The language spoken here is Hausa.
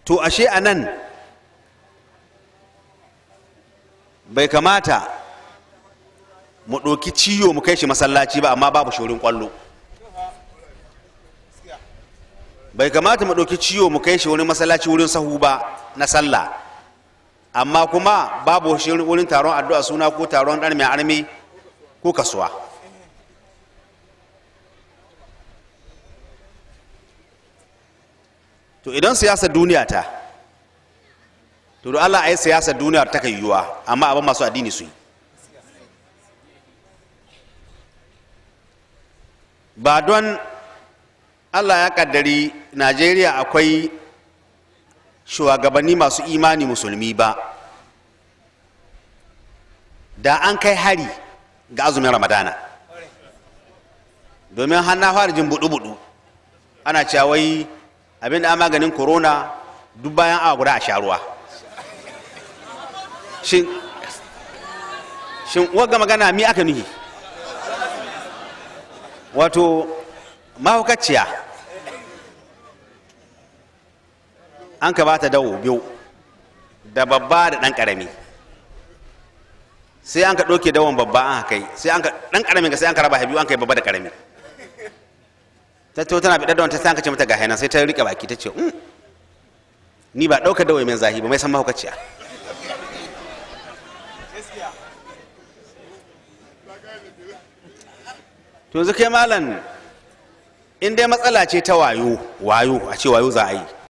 to ashe anan bai kamata mu ɗauki ciyo mu kai shi masallaci ba amma babu shorin ƙwallo. Bai kamata mu ɗauki ciyo mu kai shi wurin masallaci wurin sahu ba na sallah amma kuma babu wurin taron addu'a suna ko taron ɗan mai armi ko kasuwa. To idan siyasar duniya ta to da Allah ai siyasar duniya ta kai yiwuwa amma abin masu addini su yi. Ba don Allah ya kaddari Najeriya akwai shugabanni masu imani musulmi ba da an kai hari ga azumin Ramadana, domin har na fara jin budu-budu ana cewa wai abin da maganin corona duk bayan awa guda a sha ruwa. Shin wagga magana mi aka nuhi? Wato mahaukaciya an ka bata dawo biyu da babba da ɗan ƙarami, sai an ka ɗauke dawon babba an kai sai an ka ɗan ƙaramin ga sai an ka raba biyu an kai babba da ƙarami. Ta to tana bi dawon ta sai an ka ce mata ga hainan sai ta riƙe baki ta ce ni ba ɗaukar dawo mai zahi ba mai san mahaukaciya. To yanzu kai malam in dai matsala ce ta wayo a ce wayo za a yi